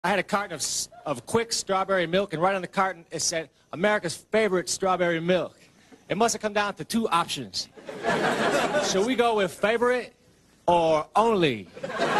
I had a carton of Quick strawberry milk, and right on the carton it said, America's favorite strawberry milk. It must have come down to 2 options. Should we go with favorite or only?